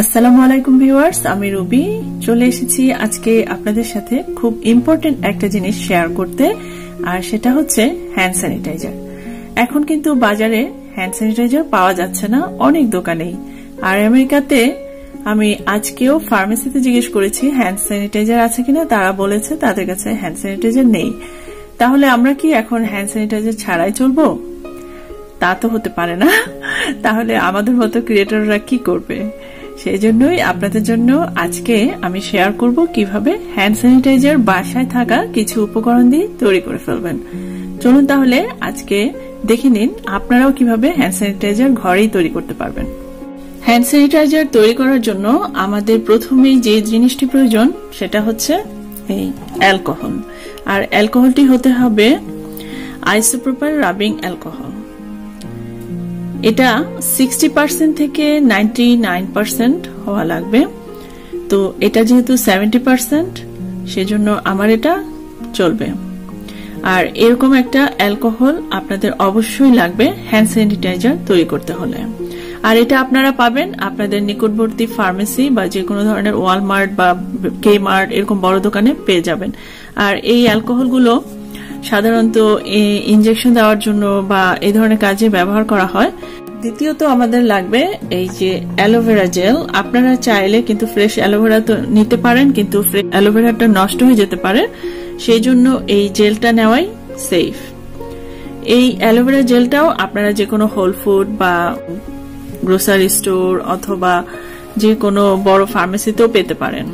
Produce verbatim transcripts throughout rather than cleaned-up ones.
আসসালামু আলাইকুম ভিউয়ার্স, আমি রুবি চলে এসেছি আজকে আপনাদের সাথে খুব ইম্পর্টেন্ট একটা জিনিস শেয়ার করতে, আর সেটা হচ্ছে হ্যান্ড স্যানিটাইজার। এখন কিন্তু বাজারে হ্যান্ড স্যানিটাইজার পাওয়া যাচ্ছে না অনেক দোকানেই, আর আমেরিকাতে আমি আজকেও ফার্মেসিতে জিজ্ঞেস করেছি হ্যান্ড স্যানিটাইজার আছে কিনা, তারা বলেছে তাদের কাছে হ্যান্ড স্যানিটাইজার নেই। তাহলে আমরা কি এখন হ্যান্ড স্যানিটাইজার ছাড়াই চলবো? তা তো হতে পারে না। তাহলে আমাদের মতো ক্রিয়েটররা কি করবে? সেই জন্যই আপনাদের জন্য আজকে আমি শেয়ার করব কিভাবে হ্যান্ড স্যানিটাইজার বাসায় থাকা কিছু উপকরণ দিয়ে তৈরি করে ফেলবেন। চলুন তাহলে আজকে দেখে নিন আপনারাও কিভাবে হ্যান্ড স্যানিটাইজার ঘরেই তৈরি করতে পারবেন। হ্যান্ড স্যানিটাইজার তৈরি করার জন্য আমাদের প্রথমেই যে জিনিসটি প্রয়োজন সেটা হচ্ছে এই অ্যালকোহল, আর অ্যালকোহলটি হতে হবে আইসোপ্রোপাইল রাবিং অ্যালকোহল। এটা সিক্সটি পার্সেন্ট থেকে নাইনটি নাইন পার্সেন্ট হওয়া লাগবে। তো এটা যেহেতু সেভেন্টি পার্সেন্ট, সেজন্য আমার এটা চলবে। আর এরকম একটা অ্যালকোহল আপনাদের অবশ্যই লাগবে হ্যান্ড স্যানিটাইজার তৈরি করতে হলে। আর এটা আপনারা পাবেন আপনাদের নিকটবর্তী ফার্মেসি বা যে কোনো ধরনের ওয়ালমার্ট বা কে মার্ট এরকম বড় দোকানে পেয়ে যাবেন। আর এই অ্যালকোহলগুলো সাধারণত ইনজেকশন দেওয়ার জন্য বা এই ধরনের কাজে ব্যবহার করা হয়। দ্বিতীয়ত আমাদের লাগবে এই যে অ্যালোভেরা জেল। আপনারা চাইলে কিন্তু ফ্রেশ অ্যালোভেরা তো নিতে পারেন, কিন্তু অ্যালোভেরাটা নষ্ট হয়ে যেতে পারে, সেই জন্য এই জেলটা নেওয়াই সেফ। এই অ্যালোভেরা জেলটাও আপনারা যে কোনো হোল ফুড বা গ্রোসারি স্টোর অথবা যে কোনো বড় ফার্মেসিতেও পেতে পারেন।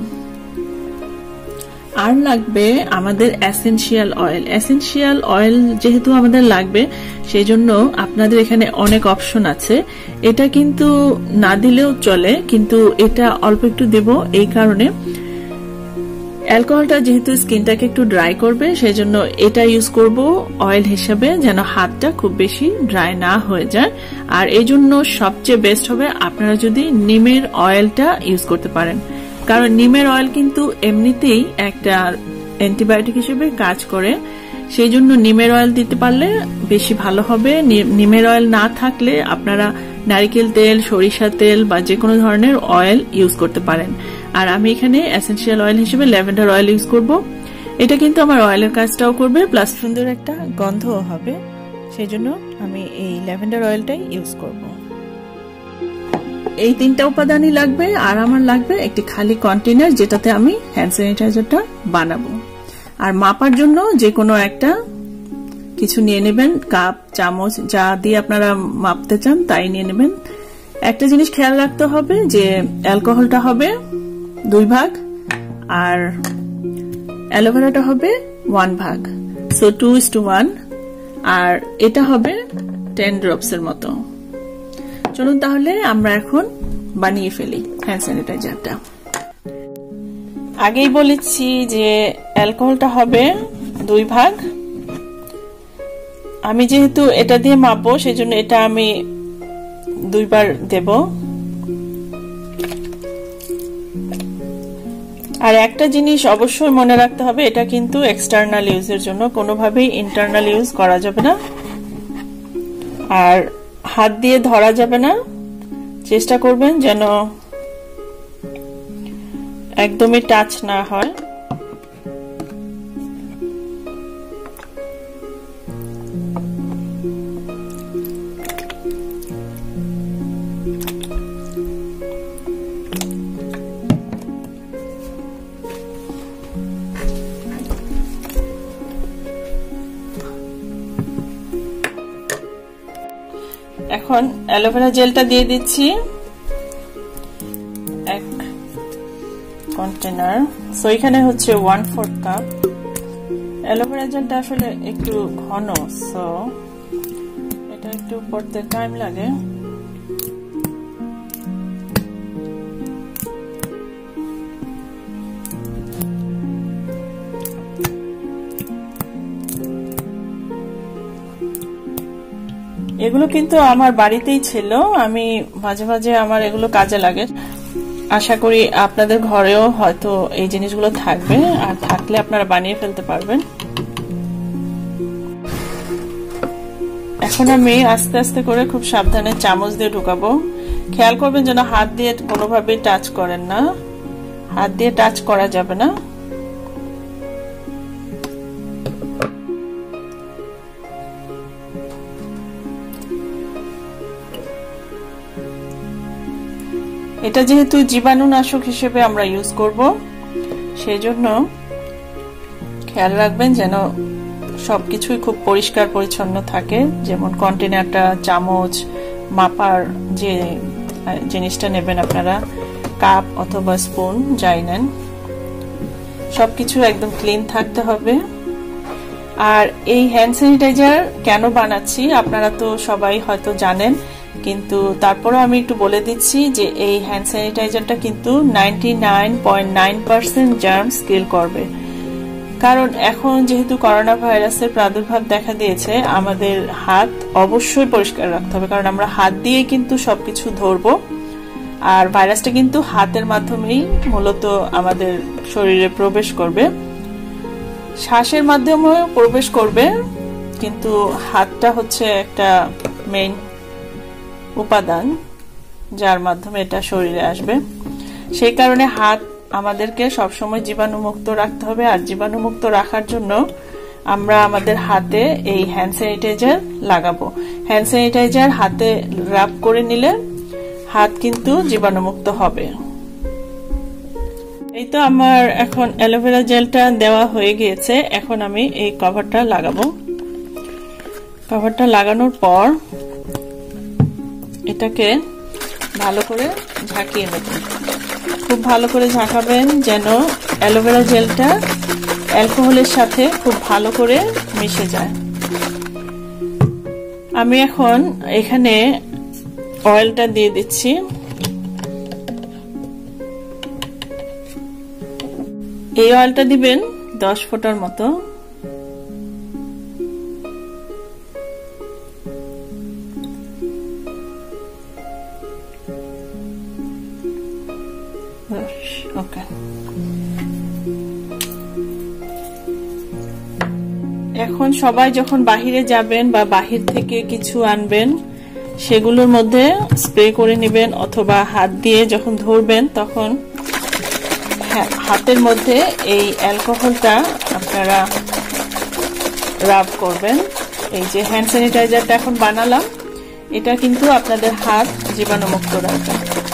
আর লাগবে আমাদের এসেনশিয়াল অয়েল। এসেনশিয়াল অয়েল যেহেতু আমাদের লাগবে, সেই জন্য আপনাদের এখানে অনেক অপশন আছে। এটা কিন্তু না দিলেও চলে, কিন্তু এটা অল্প একটু দেব এই কারণে, অ্যালকোহলটা যেহেতু স্কিনটাকে একটু ড্রাই করবে, সেই জন্য এটা ইউজ করব অয়েল হিসেবে, যেন হাতটা খুব বেশি ড্রাই না হয়ে যায়। আর এই জন্য সবচেয়ে বেস্ট হবে আপনারা যদি নিমের অয়েলটা ইউজ করতে পারেন, কারণ নিমের অয়েল কিন্তু এমনিতেই একটা অ্যান্টিবায়োটিক হিসেবে কাজ করে, সেই জন্য নিমের অয়েল দিতে পারলে বেশি ভালো হবে। নিমের অয়েল না থাকলে আপনারা নারিকেল তেল, সরিষা তেল বা যে কোনো ধরনের অয়েল ইউজ করতে পারেন। আর আমি এখানে এসেনশিয়াল অয়েল হিসেবে ল্যাভেন্ডার অয়েল ইউজ করব। এটা কিন্তু আমার অয়েলের কাজটাও করবে, প্লাস সুন্দর একটা গন্ধও হবে, সেই জন্য আমি এই ল্যাভেন্ডার অয়েলটাই ইউজ করব। এই তিনটা উপাদানই লাগবে। আর আমার লাগবে একটি খালি কন্টেনার, যেটাতে আমি হ্যান্ড স্যানিটাইজারটা বানাবো। আর মাপার জন্য যে কোনো একটা কিছু নিয়ে নেবেন, কাপ, চামচ, যা দিয়ে আপনারা মাপতে চান তাই নিয়ে নেবেন। একটা জিনিস খেয়াল রাখতে হবে যে অ্যালকোহলটা হবে দুই ভাগ আর অ্যালোভেরাটা হবে ওয়ান ভাগ, so two is to one. আর এটা হবে টেন ড্রপস এর মতো। চলুন তাহলে আমরা এখন বানিয়ে ফেলি হ্যান্ড স্যানিটাইজারটা। আগেই বলেছি যে অ্যালকোহলটা হবে দুই ভাগ। আমি যেহেতু এটা দিয়ে মাপবো, সেই জন্য এটা আমি দুইবার দেব। আর একটা জিনিস অবশ্যই মনে রাখতে হবে, এটা কিন্তু এক্সটার্নাল ইউজের জন্য, কোনোভাবেই ইন্টারনাল ইউজ করা যাবে না। আর হাত দিয়ে ধরা যাবে না, চেষ্টা করবেন যেন একদমই টাচ না হয়। এখন অ্যালোভেরা জেলটা দিয়ে দিচ্ছি এক কন্টেনার। সো এখানে হচ্ছে ওয়ান ফোর্থ কাপ। অ্যালোভেরা জেলটা আসলে একটু ঘন, সো এটা একটু করতে টাইম লাগে। এগুলো কিন্তু আমার বাড়িতেই ছিল, আমি মাঝে মাঝে আমার এগুলো কাজে লাগে। আশা করি আপনাদের ঘরেও হয়তো এই জিনিসগুলো থাকবে, আর থাকলে আপনারা বানিয়ে ফেলতে পারবেন। এখন আমি আস্তে আস্তে করে খুব সাবধানে চামচ দিয়ে ঢুকাবো। খেয়াল করবেন যেন হাত দিয়ে কোনোভাবে টাচ করেন না, হাত দিয়ে টাচ করা যাবে না। এটা যেহেতু জীবাণুনাশক হিসেবে আমরা ইউজ করব, সেই জন্য খেয়াল রাখবেন যেন সবকিছুই খুব পরিষ্কার পরিচ্ছন্ন থাকে, যেমন কন্টেনারটা, চামচ, মাপার যে জিনিসটা নেবেন আপনারা, কাপ অথবা স্পুন যাই নেন, সবকিছু একদম ক্লিন থাকতে হবে। আর এই হ্যান্ড স্যানিটাইজার কেন বানাচ্ছি আপনারা তো সবাই হয়তো জানেন, কিন্তু তারপরেও আমি একটু বলে দিচ্ছি যে এই হ্যান্ড স্যানিটাইজারটা কিন্তু ninety nine point nine percent germs kill করবে। কারণ এখন যেহেতু করোনা ভাইরাসের প্রাদুর্ভাব দেখা দিয়েছে, আমাদের হাত অবশ্যই পরিষ্কার রাখতে হবে, কারণ আমরা হাত দিয়ে কিন্তু সবকিছু ধরবো। আর ভাইরাসটা কিন্তু হাতের মাধ্যমেই মূলত আমাদের শরীরে প্রবেশ করবে, শ্বাসের মাধ্যমেও প্রবেশ করবে, কিন্তু হাতটা হচ্ছে একটা মেইন উপাদান যার মাধ্যমে এটা শরীরে আসবে। সেই কারণে হাত আমাদেরকে সবসময় জীবাণুমুক্ত রাখতে হবে। আর জীবাণুমুক্ত রাখার জন্য আমরা আমাদের হাতে এই হ্যান্ড স্যানিটাইজার লাগাবো। হ্যান্ড স্যানিটাইজার হাতে রাব করে নিলে হাত কিন্তু জীবাণুমুক্ত হবে। এই তো আমার এখন অ্যালোভেরা জেলটা দেওয়া হয়ে গিয়েছে, এখন আমি এই কভারটা লাগাবো। কভারটা লাগানোর পর এটাকে ভালো করে ঝাঁকিয়ে নেবেন, খুব ভালো করে ঝাঁকাবেন যেন অ্যালোভেরা জেলটা অ্যালকোহলের সাথে খুব ভালো করে মিশে যায়। আমি এখন এখানে অয়েলটা দিয়ে দিচ্ছি। এই অয়েলটা দিবেন দশ ফোঁটার মতো। ওকে, এখন সবাই যখন বাহিরে যাবেন বা বাহির থেকে কিছু আনবেন, সেগুলোর মধ্যে স্প্রে করে নেবেন, অথবা হাত দিয়ে যখন ধরবেন তখন হাতের মধ্যে এই অ্যালকোহলটা আপনারা রাব করবেন। এই যে হ্যান্ড স্যানিটাইজারটা এখন বানালাম, এটা কিন্তু আপনাদের হাত জীবাণুমুক্ত রাখবে।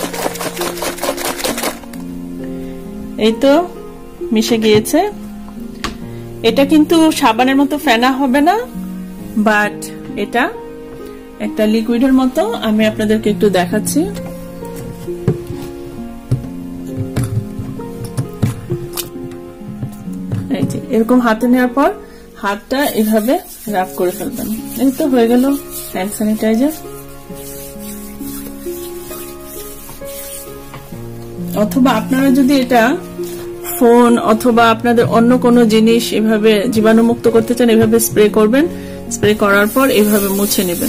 এই তো মিশে গিয়েছে। এটা কিন্তু সাবানের মতো ফেনা হবে না, বাট এটা একটা লিকুইডের মতো। আমি আপনাদেরকে একটু দেখাচ্ছি। এই যে এরকম হাতে নেওয়ার পর হাতটা এভাবে রাব করে ফেলবেন। এই তো হয়ে গেল হ্যান্ড স্যানিটাইজার। অথবা আপনারা যদি এটা ফোন অথবা আপনাদের অন্য কোনো জিনিস এভাবে জীবাণুমুক্ত করতে চান, এভাবে স্প্রে করবেন, স্প্রে করার পর এভাবে মুছে নেবেন,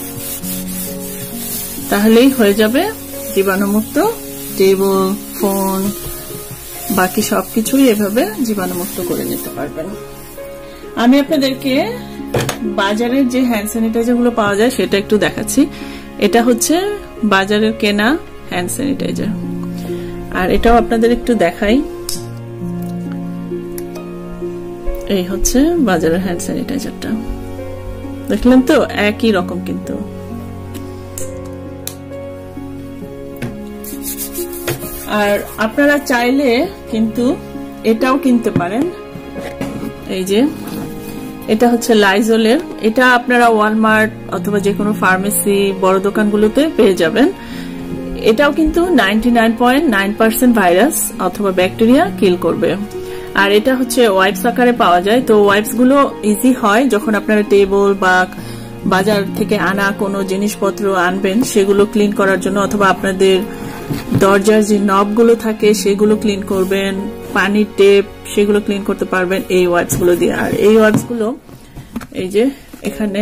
তাহলেই হয়ে যাবে জীবাণুমুক্ত টেবিল, ফোন, বাকি সবকিছুই এভাবে জীবাণুমুক্ত করে নিতে পারবেন। আমি আপনাদেরকে বাজারের যে হ্যান্ড স্যানিটাইজার গুলো পাওয়া যায় সেটা একটু দেখাচ্ছি। এটা হচ্ছে বাজারের কেনা হ্যান্ড স্যানিটাইজার, আর এটাও আপনাদের একটু দেখাই। এই হচ্ছে বাজারের হ্যান্ড স্যানিটাইজারটা, দেখলেন তো একই রকম। কিন্তু আর আপনারা চাইলে কিন্তু এটাও কিনতে পারেন। এই যে এটা হচ্ছে লাইজলের, এটা আপনারা ওয়ালমার্ট অথবা যে কোনো ফার্মেসি, বড় দোকানগুলোতে পেয়ে যাবেন। এটাও কিন্তু ninety nine point nine percent virus অথবা ব্যাকটেরিয়া কিল করবে। আর এটা হচ্ছে ওয়াইপস আকারে পাওয়া যায়। তো ওয়াইপস গুলো ইজি হয় যখন আপনারা টেবিল বা বাজার থেকে আনা কোনো জিনিসপত্র আনবেন সেগুলো ক্লিন করার জন্য, অথবা আপনাদের দরজার যে নব গুলো থাকে সেগুলো ক্লিন করবেন, পানির টেপ সেগুলো ক্লিন করতে পারবেন এই ওয়াইপস গুলো দিয়ে। আর এই ওয়াইপস গুলো এই যে এখানে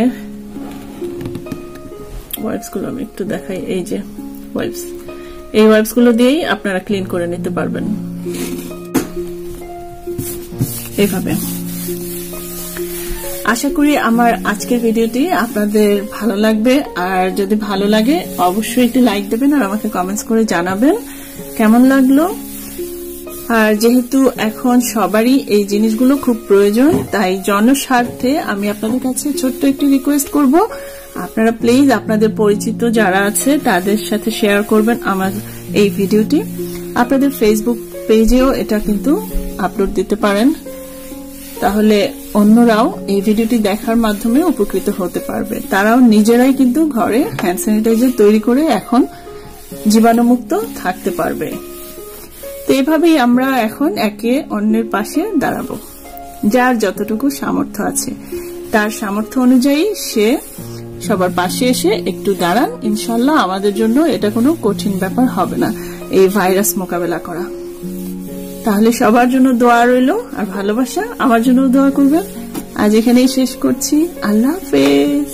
ওয়াইপস গুলো আমি একটু দেখাই। এই যে ওয়াইপস, এই ওয়াইপস গুলো দিয়েই আপনারা ক্লিন করে নিতে পারবেন এইভাবে। আশা করি আমার আজকের ভিডিওটি আপনাদের ভালো লাগবে, আর যদি ভালো লাগে অবশ্যই একটু লাইক দেবেন আর আমাকে কমেন্টস করে জানাবেন কেমন লাগলো। আর যেহেতু এখন সবারই এই জিনিসগুলো খুব প্রয়োজন, তাই জনস্বার্থে আমি আপনাদের কাছে ছোট্ট একটি রিকোয়েস্ট করব, আপনারা প্লিজ আপনাদের পরিচিত যারা আছে তাদের সাথে শেয়ার করবেন আমার এই ভিডিওটি। আপনাদের ফেসবুক পেজেও এটা কিন্তু আপলোড দিতে পারেন, তাহলে অন্যরাও এই ভিডিওটি দেখার মাধ্যমে উপকৃত হতে পারবে। তারাও নিজেরাই কিন্তু ঘরে হ্যান্ড স্যানিটাইজার তৈরি করে এখন জীবাণুমুক্ত থাকতে পারবে। তো এইভাবেই আমরা এখন একে অন্যের পাশে দাঁড়াবো। যার যতটুকু সামর্থ্য আছে তার সামর্থ্য অনুযায়ী সে সবার পাশে এসে একটু দাঁড়ান। ইনশাল্লাহ আমাদের জন্য এটা কোনো কঠিন ব্যাপার হবে না এই ভাইরাস মোকাবেলা করা। তাহলে সবার জন্য দোয়া রইল আর ভালোবাসা, আমার জন্য দোয়া করবেন। আজ এখানেই শেষ করছি। আল্লাহ হাফেজ।